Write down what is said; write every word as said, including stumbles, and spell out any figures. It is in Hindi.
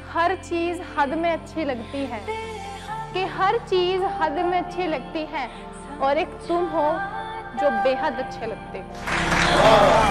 हर चीज हद में अच्छी लगती है, कि हर चीज हद में अच्छी लगती है, और एक तुम हो जो बेहद अच्छे लगते हो।